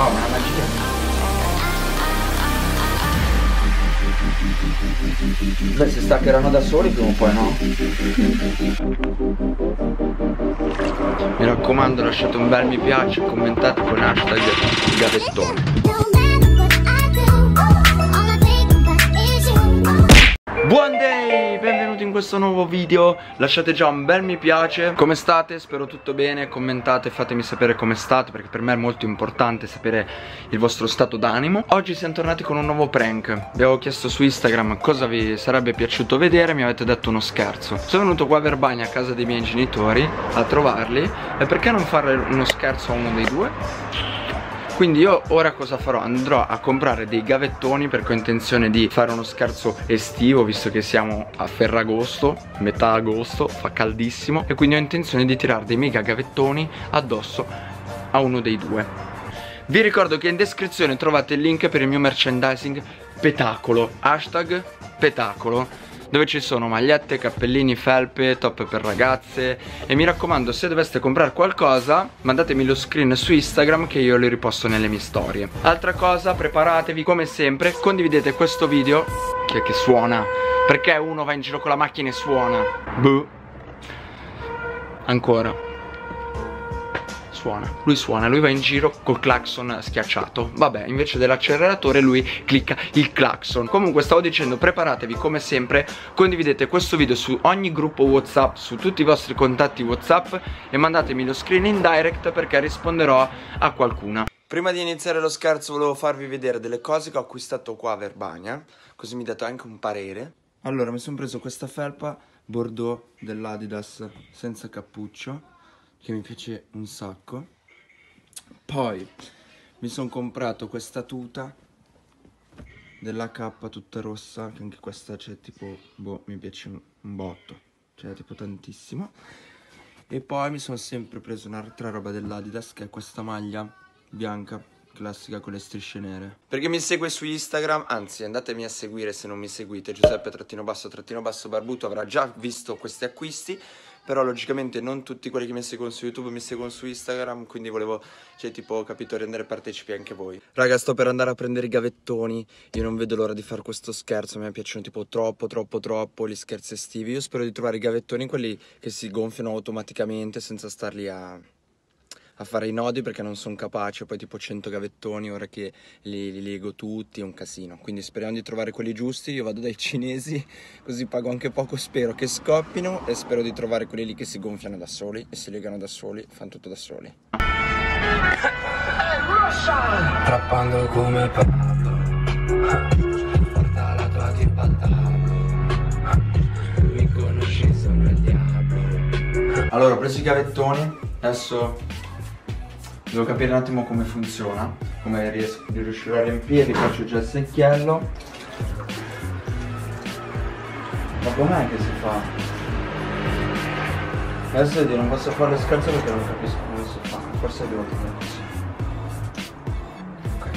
Wow, ma è una magia. Beh, si staccheranno da soli prima o poi, no? Mi raccomando, lasciate un bel mi piace, commentate con hashtag gavettone. Buon day, benvenuti in questo nuovo video. Lasciate già un bel mi piace. Come state? Spero tutto bene. Commentate, fatemi sapere come state, perché per me è molto importante sapere il vostro stato d'animo. Oggi siamo tornati con un nuovo prank. Vi avevo chiesto su Instagram cosa vi sarebbe piaciuto vedere. Mi avete detto uno scherzo. Sono venuto qua a Verbania, a casa dei miei genitori, a trovarli. E perché non fare uno scherzo a uno dei due? Quindi io ora cosa farò? Andrò a comprare dei gavettoni, perché ho intenzione di fare uno scherzo estivo, visto che siamo a Ferragosto, metà agosto, fa caldissimo, e quindi ho intenzione di tirare dei mega gavettoni addosso a uno dei due. Vi ricordo che in descrizione trovate il link per il mio merchandising Petacolo, hashtag Petacolo, dove ci sono magliette, cappellini, felpe, top per ragazze. E mi raccomando, se doveste comprare qualcosa, mandatemi lo screen su Instagram che io li riposto nelle mie storie. Altra cosa, preparatevi come sempre, condividete questo video. Chi è che suona? Perché uno va in giro con la macchina e suona? Boh. Ancora. Suona, lui va in giro col clacson schiacciato. Vabbè, invece dell'acceleratore lui clicca il clacson. Comunque stavo dicendo, preparatevi come sempre, condividete questo video su ogni gruppo WhatsApp, su tutti i vostri contatti WhatsApp, e mandatemi lo screen in direct, perché risponderò a qualcuna. Prima di iniziare lo scherzo volevo farvi vedere delle cose che ho acquistato qua a Verbania, così mi date anche un parere. Allora, mi sono preso questa felpa Bordeaux dell'Adidas senza cappuccio, che mi piace un sacco. Poi mi sono comprato questa tuta dell'H tutta rossa, che anche questa c'è tipo, boh, mi piace un botto, cioè tipo tantissimo. E poi mi sono sempre preso un'altra roba dell'Adidas, che è questa maglia bianca classica con le strisce nere. Perché mi segue su Instagram, anzi andatemi a seguire se non mi seguite, Giuseppe__barbuto, avrà già visto questi acquisti. Però logicamente non tutti quelli che mi seguono su YouTube mi seguono su Instagram, quindi volevo, cioè tipo, capito, rendere partecipi anche voi. Raga, sto per andare a prendere i gavettoni, io non vedo l'ora di fare questo scherzo, a me piacciono tipo troppo gli scherzi estivi. Io spero di trovare i gavettoni, quelli che si gonfiano automaticamente senza starli a fare i nodi, perché non sono capace. Poi tipo 100 gavettoni, ora che li lego tutti, è un casino. Quindi speriamo di trovare quelli giusti. Io vado dai cinesi, così pago anche poco, spero che scoppino, e spero di trovare quelli lì che si gonfiano da soli e si legano da soli, fanno tutto da soli. Trappando come Pablo, porta la tua tipa al tavolo, mi conosci, sono il diavolo. Allora, ho preso i gavettoni, adesso devo capire un attimo come funziona, come riuscirò a riempirli. Faccio già il secchiello. Ma com'è che si fa? Adesso non posso fare lo scherzo perché non capisco come si fa. Forse devo tenere così. Ok.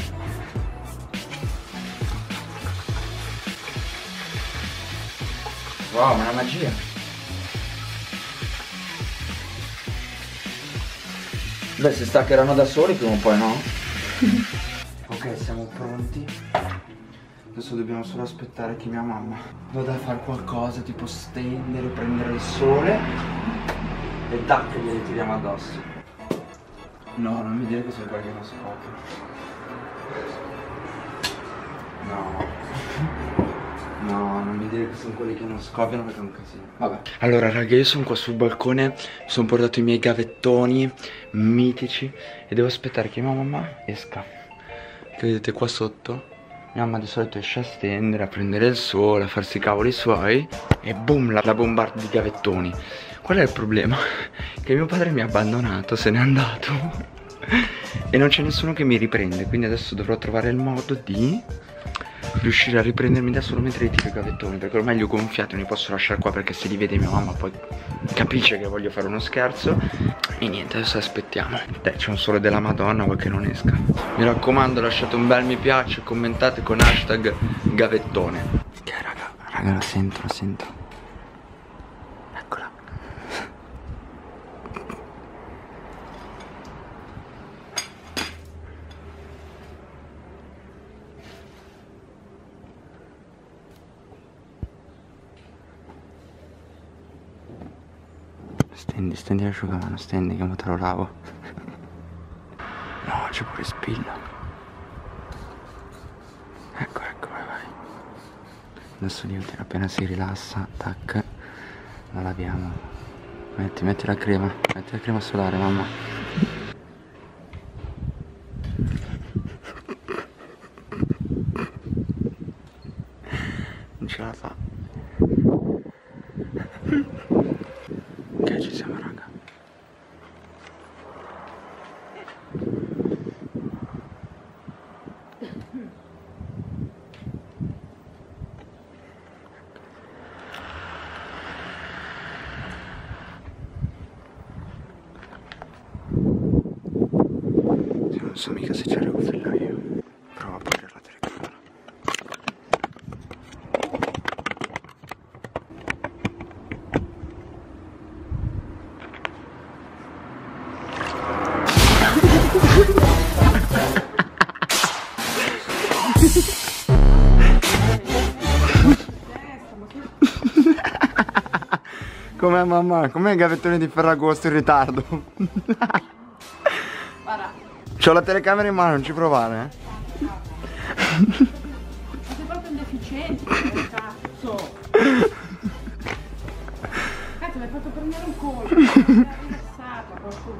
Wow, ma è una magia. Beh, si staccheranno da soli prima o poi, no? Ok, siamo pronti. Adesso dobbiamo solo aspettare che mia mamma vada a fare qualcosa, tipo stendere, prendere il sole, e tac, glieli tiriamo addosso. No, non mi dire che sono quelli che non scoprono. No, non mi dire che sono quelli che non scoppiano, perché è un casino. Vabbè. Allora raga, io sono qua sul balcone, mi sono portato i miei gavettoni mitici e devo aspettare che mia mamma esca. Che vedete qua sotto, mia mamma di solito esce a stendere, a prendere il sole, a farsi i cavoli suoi, e boom, la bombarda di gavettoni. Qual è il problema? Che mio padre mi ha abbandonato, se n'è andato e non c'è nessuno che mi riprende, quindi adesso dovrò trovare il modo di riuscire a riprendermi da solo mentre tiro i gavettoni, perché ormai li ho gonfiati, non li posso lasciare qua, perché se li vede mia mamma poi capisce che voglio fare uno scherzo. E niente, adesso aspettiamo. Dai, c'è un sole della Madonna, vuoi che non esca. Mi raccomando, lasciate un bel mi piace, commentate con hashtag gavettone. Ok raga, la sento. Eccola. stendi l'asciugamano, stendi che mo te lo lavo. No, c'è pure spilla. Ecco, vai. Adesso Newton appena si rilassa, tac, la laviamo. Metti la crema solare, mamma. Non ce la fa. Ok, ci siamo, raga. Non so mica se c'è la cuffia io. Provo a aprire la telecamera. Com'è mamma? Com'è il gavettone di Ferragosto in ritardo? C'ho la telecamera in mano, non ci provare, Ma sei proprio un deficiente, cazzo! Cazzo, mi hai fatto prendere un colpo, mi sei rilassata, posso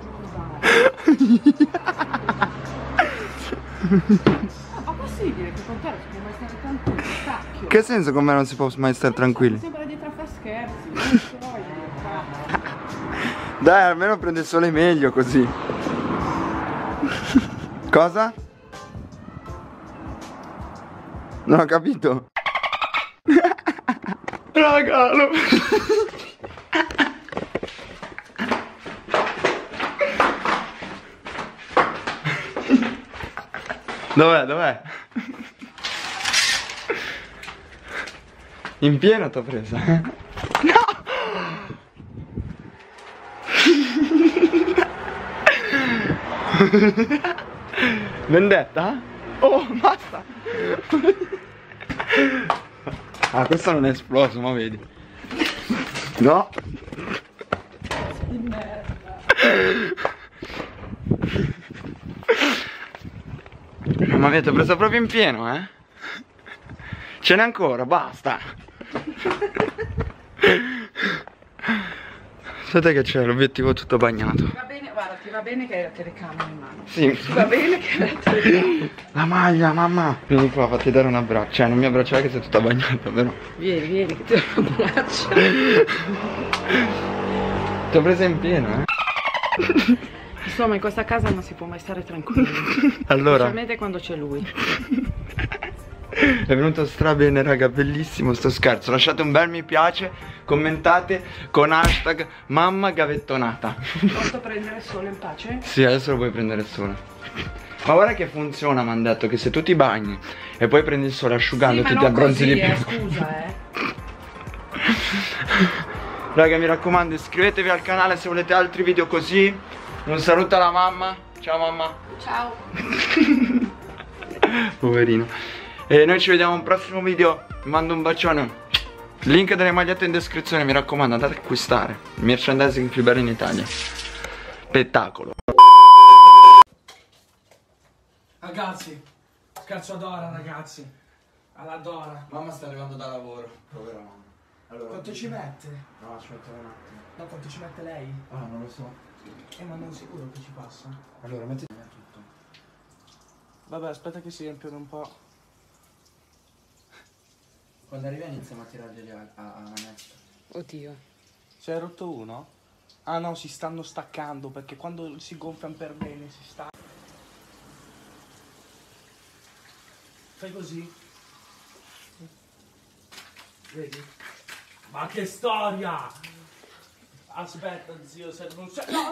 Ma possibile che con te non si può mai stare tranquilli, cacchio? Che senso con me non si può mai stare tranquilli? Sembra dietro a fare scherzi, non so io, cazzo. Dai, almeno prende il sole meglio così. Cosa? Non ho capito. Raga, Dov'è? In pieno t'ho presa. No! Vendetta? Oh, basta! Ah, questo non è esploso, ma vedi. No! Di merda. Mamma mia, ti ho preso proprio in pieno, eh? Ce n'è ancora, basta! Aspetta che c'è l'obiettivo tutto bagnato. Va bene, guarda, ti va bene che hai la telecamera in mano. Sì. Ti va bene che hai la telecamera. La maglia, mamma! Vieni qua, fatti dare un abbraccio. Cioè, non mi abbracciare che sei tutta bagnata, però. Vieni, che ti do un abbraccio. Ti ho presa in pieno, eh? Insomma, in questa casa non si può mai stare tranquilli. Allora. Specialmente quando c'è lui. È venuto strabene, raga, bellissimo sto scherzo. Lasciate un bel mi piace, commentate con hashtag mamma gavettonata. Posso prendere sole in pace? Sì, adesso lo puoi prendere il sole. Ma guarda che funziona, mi hanno detto che se tu ti bagni e poi prendi il sole asciugando sì, ti abbronzi di più. Scusa, Raga, mi raccomando, iscrivetevi al canale se volete altri video così. Un saluto alla mamma. Ciao mamma. Ciao. Poverino. E noi ci vediamo a un prossimo video. Vi mando un bacione. Link delle magliette in descrizione, mi raccomando, andate a acquistare. Il merchandising più bello in Italia. Spettacolo. Ragazzi, scherzo a Dora, ragazzi. Alla Dora. Mamma sta arrivando da lavoro. Povera mamma. Allora, Quanto ci mette? No, aspetta un attimo. No, quanto ci mette lei? Ah, non lo so. Ma non sicuro che ci passa. Allora, metti tutto. Vabbè, aspetta che si riempiono un po'. Quando arriva iniziamo a tirarli a manetta. Oddio. Si è rotto uno? Ah no, si stanno staccando perché quando si gonfiano per bene si sta. Fai così. Vedi? Ma che storia! Aspetta zio, se non c'è. No!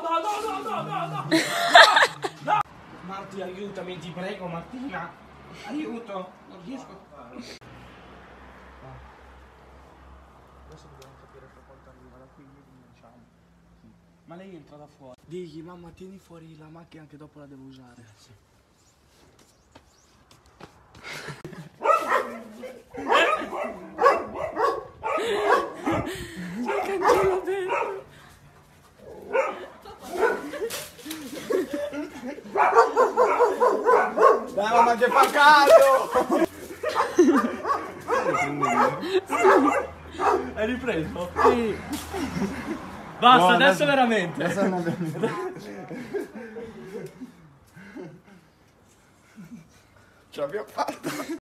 No! Marti, aiutami, ti prego, Martina! Aiuto! Non riesco a farlo. Adesso dobbiamo capire fra quanto arriva da qui, diciamo. Sì. Ma lei entra da fuori. Digli, mamma, tieni fuori la macchina che dopo la devo usare. Sì. Ma che fa caldo! Hai ripreso? Sì. Basta, no, adesso veramente. Ce l'abbiamo fatta.